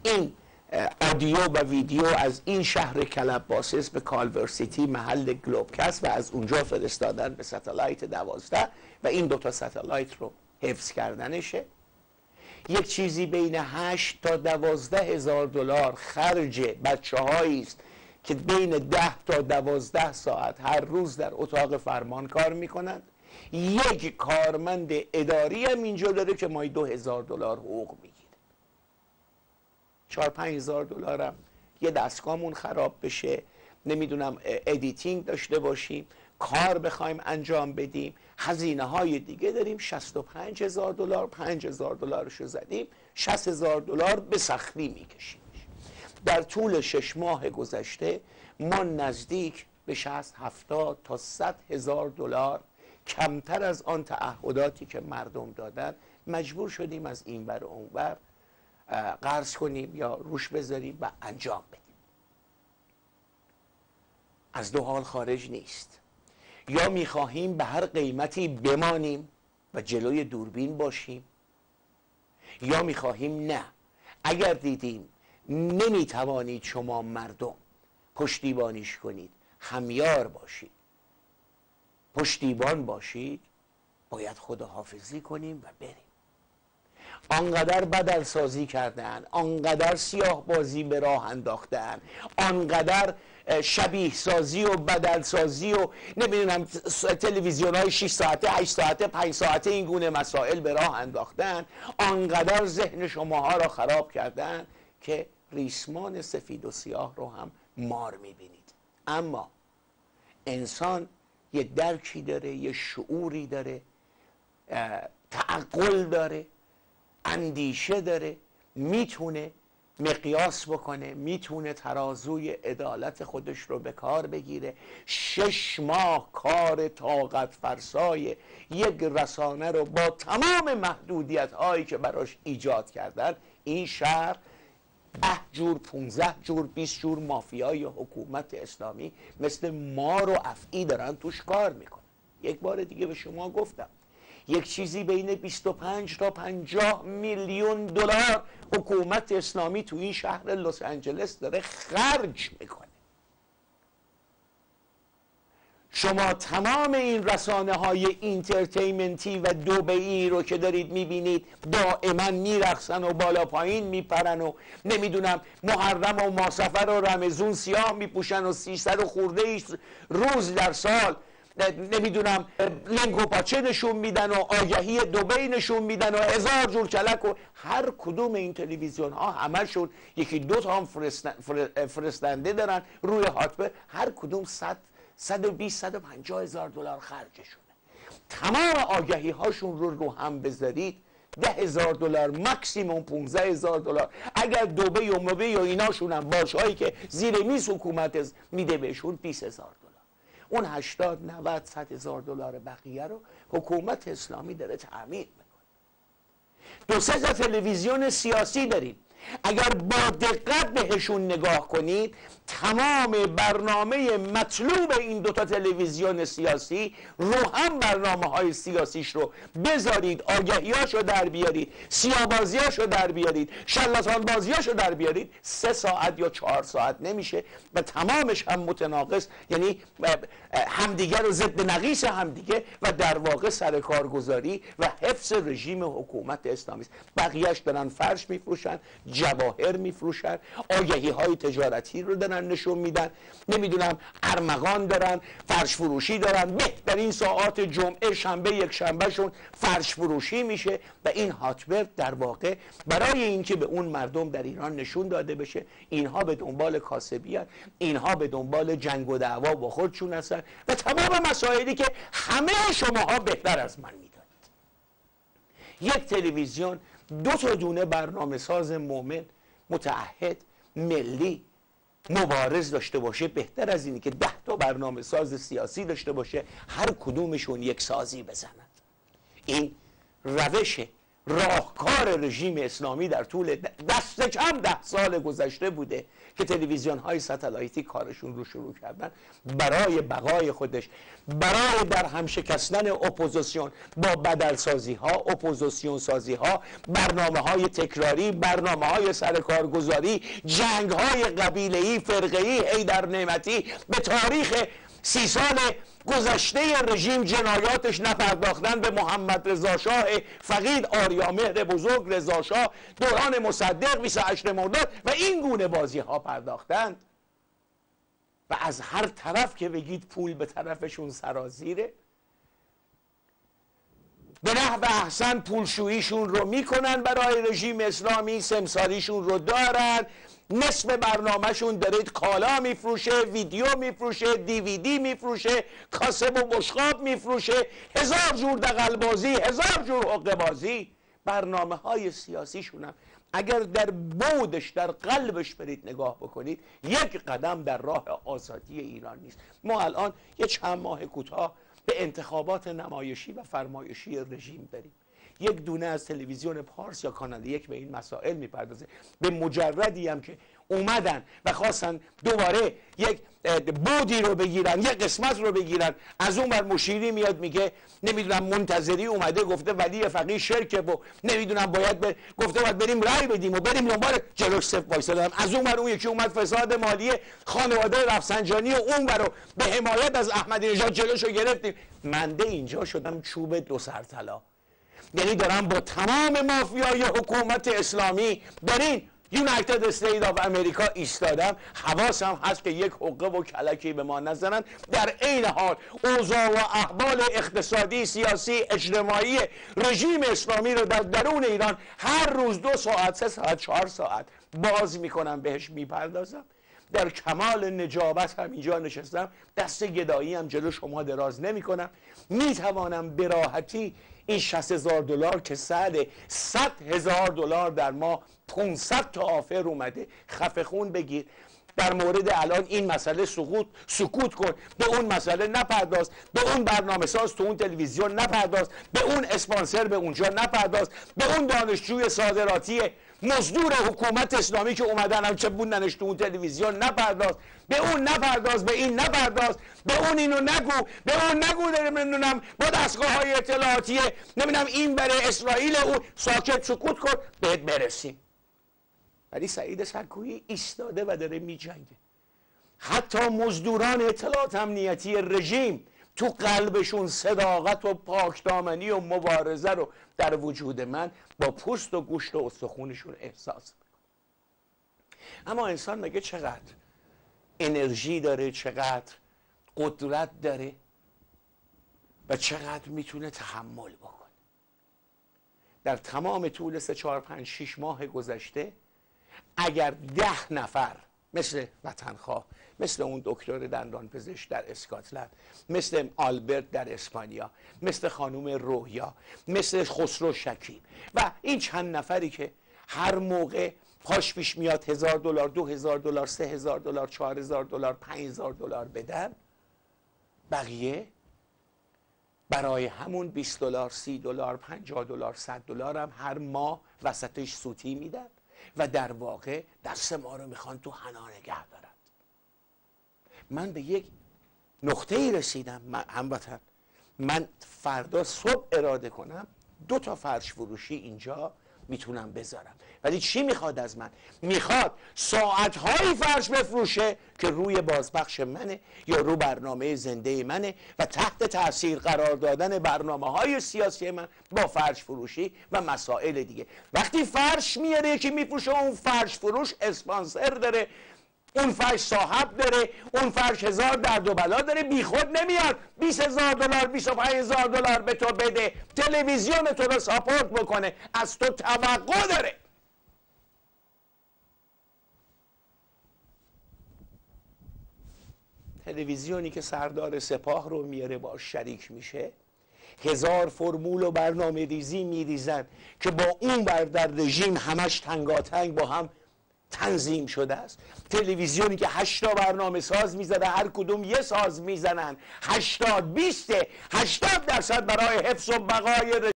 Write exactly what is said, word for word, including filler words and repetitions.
این آدیو و ویدیو از این شهر کلباسس به کالور سیتی محل گلوبکست و از اونجا فرستادن به ستلایت دوازده و این دوتا ستلایت رو حفظ کردنشه. یک چیزی بین هشت تا دوازده هزار دلار خرج بچه هایی است که بین ده تا دوازده ساعت هر روز در اتاق فرمان کار میکنند. یک کارمند اداری هم اینجا داره که ماهی دو هزار دلار حقوق میگیره. چهار پنج هزار دلار هم یه دستگاهمون خراب بشه، نمیدونم ادیتینگ داشته باشیم، کار بخوایم انجام بدیم، هزینه های دیگه داریم. شصت و پنج هزار دلار، پنج هزار دلارشو زدیم، شصت هزار دلار به سختی میکشیم. در طول شش ماه گذشته ما نزدیک به شصت هفتاد تا صد هزار دلار کمتر از آن تعهداتی که مردم دادن مجبور شدیم از این ور اون ور قرض کنیم یا روش بذاریم و انجام بدیم. از دو حال خارج نیست. یا میخواهیم به هر قیمتی بمانیم و جلوی دوربین باشیم، یا میخواهیم نه، اگر دیدیم نمیتوانید شما مردم پشتیبانیش کنید، همیار باشید، پشتیبان باشید، باید خداحافظی کنیم و بریم. آنقدر بدلسازی کردن، آنقدر سیاه بازی به راه انداختن، آنقدر شبیه سازی و بدلسازی و نمیدونم تلویزیون های شش ساعته، هشت ساعته، پنج ساعته این گونه مسائل به راه انداختن، آنقدر ذهن شماها را خراب کردن که ریسمان سفید و سیاه رو هم مار میبینید. اما انسان یه درکی داره، یه شعوری داره، تعقل داره، اندیشه داره، میتونه مقیاس بکنه، میتونه ترازوی عدالت خودش رو به کار بگیره. شش ماه کار طاقت فرسای یک رسانه رو با تمام محدودیت هایی که براش ایجاد کردن، این شهر ده جور، پونزده جور، بیست جور مافیای حکومت اسلامی مثل مار و افعی دارن توش کار میکنن. یک بار دیگه به شما گفتم یک چیزی بین بیست و پنج تا پنجاه میلیون دلار حکومت اسلامی تو این شهر لس آنجلس داره خرج میکنه. شما تمام این رسانه های اینترتینمنتی و دبئی رو که دارید میبینید دائما میرقصن و بالا پایین میپرن و نمیدونم محرم و ماسفر و رمضون سیاه میپوشن و سیصد و خورده ایش روز در سال نمیدونم لنگ و پاچه نشون میدن و آگهی دبی نشون میدن و هزار جور کلک و هر کدوم این تلویزیون ها همشون یکی دو تا هم فرستنده دارن روی هاتبه، هر کدوم صد صد و بیست صد و پنجاه هزار دلار خرجشونه. تمام آگهی هاشون رو رو هم بذارید ده هزار دلار، مکسیموم پونزده هزار دلار. اگر دبی و مبی و ایناشون هم باشهایی که زیر میز حکومت میده بهشون بیست هزار دلار. اون هشتاد نود صد هزار دلار بقیه رو حکومت اسلامی داره تأمین میکنه. دو سه تا تلویزیون سیاسی داریم، اگر با دقت بهشون نگاه کنید تمام برنامه مطلوب این دوتا تلویزیون سیاسی رو هم برنامه های سیاسیش رو بذارید، آگهیاش رو در بیارید، سیاه‌بازیاش رو در بیارید، شلاتان بازیاش رو در بیارید، سه ساعت یا چهار ساعت نمیشه و تمامش هم متناقض، یعنی همدیگه رو ضد نقیص همدیگه و در واقع سرکارگزاری و حفظ رژیم حکومت اسلامی است. بقیهش دارن فرش میفروشن، جواهر میفروشن، آگهی های تجارتی رو دارن نشون میدن، نمیدونم ارمغان دارن، فرش فروشی دارن، بهترین ساعات جمعه شنبه یک شنبه شون فرش فروشی میشه و این هاتبرد در واقع برای اینکه به اون مردم در ایران نشون داده بشه اینها به دنبال کاسبیان، اینها به دنبال جنگ و دعوا با خودشون هستن و تمام مسائلی که همه شماها بهتر از من میدونید. یک تلویزیون دو تا دونه برنامه ساز مومن، متعهد، ملی، مبارز داشته باشه بهتر از اینی که ده تا برنامه ساز سیاسی داشته باشه هر کدومشون یک سازی بزنند. این روش راهکار رژیم اسلامی در طول دست کم ده سال گذشته بوده که تلویزیون های ستلایتی کارشون رو شروع کردن برای بقای خودش، برای در هم شکستن اپوزیسیون با بدلسازی ها، اپوزیسیون سازی ها، برنامه های تکراری، برنامه های سرکارگزاری، جنگ های قبیله‌ای، فرقه‌ای، حیدر نعمتی به تاریخ سی سال گذشته رژیم جنایاتش نپرداختن، به محمد رضا شاه فقید، آریامهر بزرگ، رضا شاه، دوران مصدق، بیست و هشتم مرداد و این گونه بازی ها پرداختند و از هر طرف که بگید پول به طرفشون سرازیره. به نحو احسن پولشوییشون رو میکنن برای رژیم اسلامی، سمساریشون رو دارن، نصف برنامهشون داره کالا میفروشه، ویدیو میفروشه، دیویدی میفروشه، کاسب و بشقاب میفروشه، هزار جور دغل‌بازی، هزار جور حقه‌بازی. برنامه های سیاسیشون هم اگر در بودش، در قلبش برید نگاه بکنید، یک قدم در راه آزادی ایران نیست. ما الان یه چند ماه کوتاه به انتخابات نمایشی و فرمایشی رژیم داریم. یک دونه از تلویزیون پارس یا کانال یک به این مسائل میپردازه. به مجردی هم که اومدن و خواستن دوباره یک بودی رو بگیرن، یک قسمت رو بگیرن، از اون بر مشیری میاد میگه نمیدونم منتظری اومده گفته ولی فقیه شرکه و نمیدونم باید ب... گفته باید بریم رای بدیم و بریم دنبال جلوش صف وایسادن. از اون بر اون یکی اومد فساد مالی خانواده رفسنجانی و اون برو به حمایت از احمدی نژاد جلوشو گرفتیم. منده اینجا شدم چوب دو سر طلا. یعنی دارم با تمام مافیای حکومت اسلامی در این یونایتد استیت آف امریکا ایستادم، حواسم هست که یک حقه و کلکی به ما نزنن. در عین حال اوضاع و احوال اقتصادی، سیاسی، اجتماعی رژیم اسلامی رو در درون ایران هر روز دو ساعت، سه ساعت، چهار ساعت باز میکنم، بهش میپردازم. در کمال نجابت هم اینجا نشستم، دست گدایی هم جلو شما دراز نمی کنم. می توانم به راحتی این شصت هزار دلار که صد صد هزار دلار در ما پانصد تا آفر اومده، خفه خون بگیر. در مورد الان این مسئله سکوت سکوت کن، به اون مسئله نپرداز، به اون برنامه ساز تو اون تلویزیون نپرداز، به اون اسپانسر به اونجا نپرداز، به اون دانشجوی صادراتی مزدور حکومت اسلامی که اومدن هم چه بوندنش تو اون تلویزیون نپرداز، به اون نپرداز، به این نپرداز، به اون اینو نگو، به اون نگو نمیدونم با دستگاه های اطلاعاتی نمیدونم این بره اسرائیل، اون ساکت سکوت کن بهت برسیم. ولی سعید سکویی ایستاده و داره میجنگه. حتی مزدوران اطلاعات امنیتی رژیم تو قلبشون صداقت و پاکدامنی و مبارزه رو در وجود من با پوست و گوشت و استخونشون احساس میکنه. اما انسان مگه چقدر انرژی داره، چقدر قدرت داره و چقدر میتونه تحمل بکنه؟ در تمام طول سه چهار پنج شش ماه گذشته اگر ده نفر مثل وطنخواه، مثل اون دکتر دندان پزشک در اسکاتلند، مثل آلبرت در اسپانیا، مثل خانم رویا، مثل خسرو شکیب و این چند نفری که هر موقع پاش پیش میاد هزار دلار، دو هزار دلار، سه هزار دلار، چهار هزار دلار، پنج هزار دلار بدن، بقیه برای همون بیست دلار، سی دلار، پنجاه دلار، صد دلار هم هر ماه وسطش سوتی میدن و در واقع دست ما رو میخوان تو حنا نگه دارن. من به یک نقطه ای رسیدم هموطن، من فردا صبح اراده کنم دو تا فرش فروشی اینجا میتونم بذارم. ولی چی میخواد از من؟ میخواد ساعتهایی فرش بفروشه که روی بازپخش منه یا رو برنامه زنده منه و تحت تاثیر قرار دادن برنامه های سیاسی من با فرش فروشی و مسائل دیگه. وقتی فرش میاره که میفروشه، اون فرش فروش اسپانسر داره، اون فرش صاحب داره، اون فرش هزار درد و بلا داره، بی خود نمیاد بیست هزار دلار، بیست و پنج هزار دلار به تو بده، تلویزیون تو رو ساپورت بکنه، از تو توقع داره. تلویزیونی که سردار سپاه رو میاره باش شریک میشه، هزار فرمول و برنامه ریزی میریزن که با اون بر در رژیم همش تنگاتنگ با هم تنظیم شده است. تلویزیونی که هشتا برنامه ساز میزده، هر کدوم یه ساز میزنن، هشتاد بیسته، هشتاد درصد برای حفظ و بقای